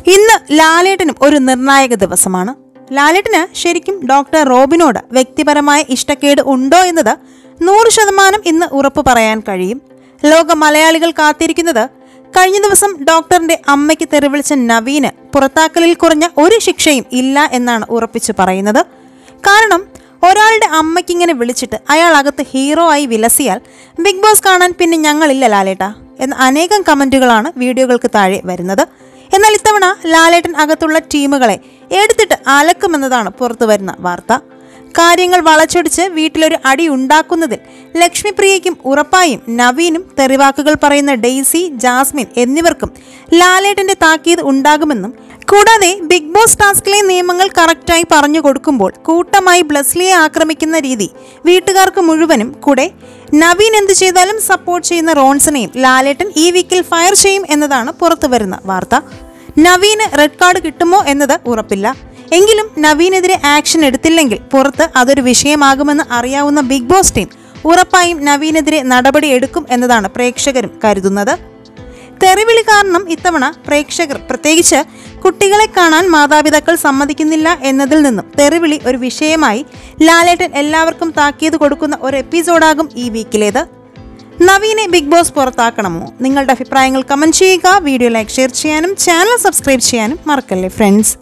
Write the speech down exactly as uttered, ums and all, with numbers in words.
ഇന്ന് ലാലേട്ടനും ഒരു നിർണായക ദിവസമാണ്. ലാലേട്ടന് ശരിക്കും ഡോക്ടർ റോബിനോട് വ്യക്തിപരമായ ഇഷ്ടക്കേട് ഉണ്ടോ എന്നത് നൂറ് ശതമാനം ഇന്ന് ഉറപ്പ് പറയാൻ കഴിയും. ലോക മലയാളികൾ കാത്തിരിക്കുന്നത് കഴിഞ്ഞ ദിവസം ഡോക്ടറിന്റെ അമ്മയ്ക്ക് തെറിവിളിച്ച നവീന് പുറത്താക്കലിൽ കുറഞ്ഞ ഒരു ശിക്ഷയും ഇല്ല എന്നാണ് ഉറപ്പിച്ചു പറയുന്നത്. കാരണം ഒരാളുടെ അമ്മയ്ക്കിങ്ങനെ വിളിച്ചിട്ട് അയാൾ അകത്ത് ഹീറോ ആയി വിലസിയാൽ ബിഗ് ബോസ് കാണാൻ പിന്നെ ഞങ്ങളില്ല ലാലേട്ട എന്ന അനേകം കമന്റുകളാണ് വീഡിയോകൾക്ക് താഴെ വരുന്നത്. എന്നാൽ ഇത്തവണ ലാലേട്ടൻ അകത്തുള്ള ടീമുകളെ എടുത്തിട്ട് അലക്കുമെന്നതാണ് പുറത്തു വരുന്ന വാർത്ത. കാര്യങ്ങൾ വളച്ചൊടിച്ച് വീട്ടിലൊരു അടി ഉണ്ടാക്കുന്നതിൽ ലക്ഷ്മിപ്രിയയ്ക്കും ഉറപ്പായും നവീനും തെറിവാക്കുകൾ പറയുന്ന ഡെയ്സി, ജാസ്മിൻ എന്നിവർക്കും ലാലേട്ടന്റെ താക്കീത് ഉണ്ടാകുമെന്നും, കൂടാതെ ബിഗ് ബോസ് ടാസ്കിലെ നിയമങ്ങൾ കറക്റ്റായി പറഞ്ഞു കൊടുക്കുമ്പോൾ കൂട്ടമായി ബ്ലസ്ലിയെ ആക്രമിക്കുന്ന രീതി വീട്ടുകാർക്ക് മുഴുവനും, കൂടെ നവീൻ എന്ത് ചെയ്താലും സപ്പോർട്ട് ചെയ്യുന്ന റോൺസനെയും ലാലേട്ടൻ ഈ വീക്കിൽ ഫയർ ചെയ്യും എന്നതാണ് പുറത്തു വരുന്ന വാർത്ത. നവീന് റെഡ് കാർഡ് കിട്ടുമോ എന്നത് ഉറപ്പില്ല. എങ്കിലും നവീനെതിരെ ആക്ഷൻ എടുത്തില്ലെങ്കിൽ പുറത്ത് അതൊരു വിഷയമാകുമെന്ന് അറിയാവുന്ന ബിഗ് ബോസ് ടീം ഉറപ്പായും നവീനെതിരെ നടപടി എടുക്കും എന്നതാണ് പ്രേക്ഷകരും കരുതുന്നത്. തെറിവിളി കാരണം ഇത്തവണ പ്രേക്ഷകർ, പ്രത്യേകിച്ച് കുട്ടികളെ കാണാൻ മാതാപിതാക്കൾ സമ്മതിക്കുന്നില്ല എന്നതിൽ നിന്നും തെറിവിളി ഒരു വിഷയമായി ലാലേട്ടൻ എല്ലാവർക്കും താക്കീത് കൊടുക്കുന്ന ഒരു എപ്പിസോഡാകും ഈ വീക്കിലേത്. നവീനെ ബിഗ് ബോസ് പുറത്താക്കണമോ? നിങ്ങളുടെ അഭിപ്രായങ്ങൾ കമന്റ് ചെയ്യുക. വീഡിയോ ലൈക്ക്, ഷെയർ ചെയ്യാനും ചാനൽ സബ്സ്ക്രൈബ് ചെയ്യാനും മറക്കല്ലേ ഫ്രണ്ട്സ്.